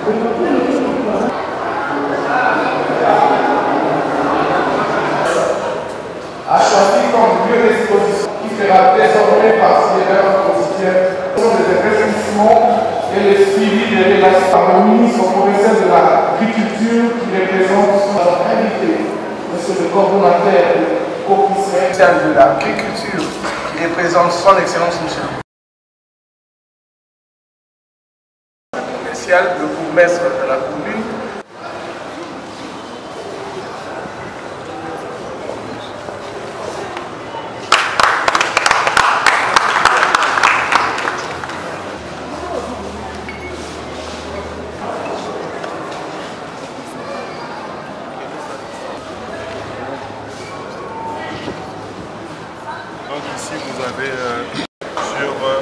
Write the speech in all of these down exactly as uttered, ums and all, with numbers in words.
A choisi comme lieu d'exposition qui sera désormais parcellaire quotidien des investissements et le suivi des relations par le ministre provincial de l'Agriculture qui représente son invité, monsieur le coordonnateur de l'Agriculture qui représente son excellence monsieur le commercial, le bourgmestre de la commune. Donc ici vous avez euh, sur euh,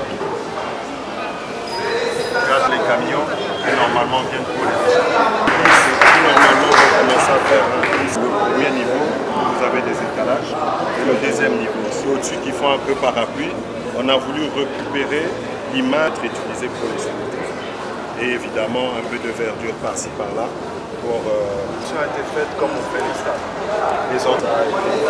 regarde les camions qui normalement viennent pour les échapper. Ici normalement on va commencer à faire euh, le premier niveau, vous avez des étalages, et le deuxième niveau, c'est au-dessus qui font un peu parapluie. On a voulu récupérer l'image utilisée pour les sanitaires. Et évidemment un peu de verdure par-ci par-là. Pour, euh, ça a été fait comme on fait les stades. Les autres a été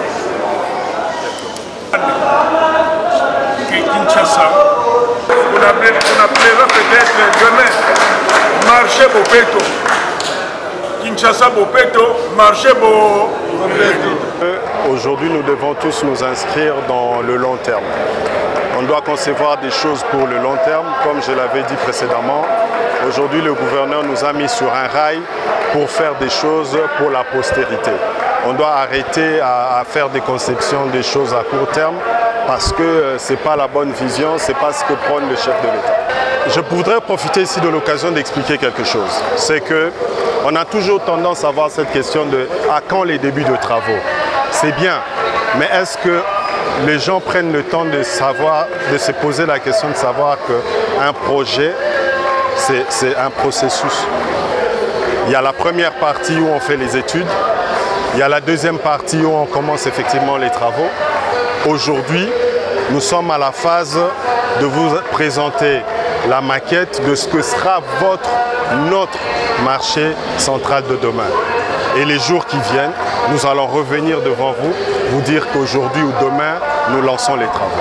Kinshasa, on appellera peut-être demain marché Bopeto. Kinshasa Bopeto, marché Bopeto. Aujourd'hui, nous devons tous nous inscrire dans le long terme. On doit concevoir des choses pour le long terme, comme je l'avais dit précédemment. Aujourd'hui, le gouverneur nous a mis sur un rail pour faire des choses pour la postérité. On doit arrêter à, à faire des conceptions des choses à court terme parce que ce n'est pas la bonne vision, ce n'est pas ce que prône le chef de l'État. Je voudrais profiter ici de l'occasion d'expliquer quelque chose. C'est qu'on a toujours tendance à voir cette question de à quand les débuts de travaux. C'est bien, mais est-ce que les gens prennent le temps de savoir, de se poser la question de savoir qu'un projet, c'est un processus. Il y a la première partie où on fait les études, il y a la deuxième partie où on commence effectivement les travaux. Aujourd'hui, nous sommes à la phase de vous présenter la maquette de ce que sera votre, notre marché central de demain. Et les jours qui viennent, nous allons revenir devant vous, vous dire qu'aujourd'hui ou demain, nous lançons les travaux.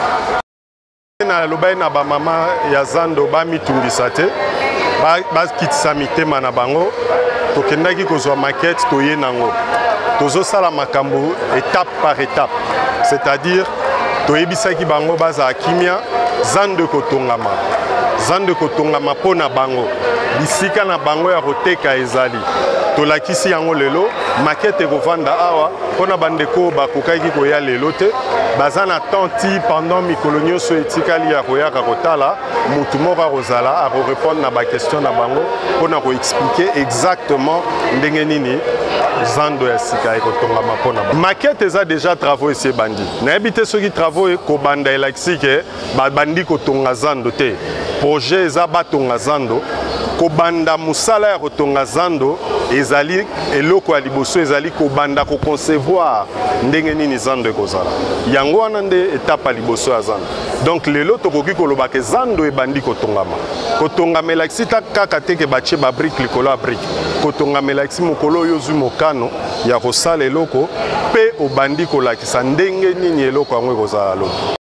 Tozosala makambo étape par étape, c'est-à-dire toyebisaki bango baza kimia zande kotongama zande kotongama pona bango bisika na bango ya koteka ezali tolakisi yango lelo maquette ekovanda awa pona bandeko bakokaki koya lelo te baza na tanti pendant mikolo nyonso etikali ya koyaka kotala mutu moko akozala akorépondre na baquestion na bango pona koexpliquer exactement ndenge nini zando ya sika ekotongama pona bango. Maquette eza déjà travaux esi ebandi nayebi te soki travaux ekobanda elakisi ke babandi kotonga zando te projet eza batonga zando kobanda musala ya kotonga zando ezali eloko ya liboso ezali kobanda ko concevoir ndenge nini zando ekozala yango wana nde étape ya liboso ya zando. Donc lelo tokoki koloba ke zando ebandi kotongama kotongama elakisi kaka te ke batie ba brique likolo ya brique kotongama elakisi mokolo oyo ozwi mokano ya kosala eloko mpe obandi kolakisa ndenge nini eloko yango ekozala lelo.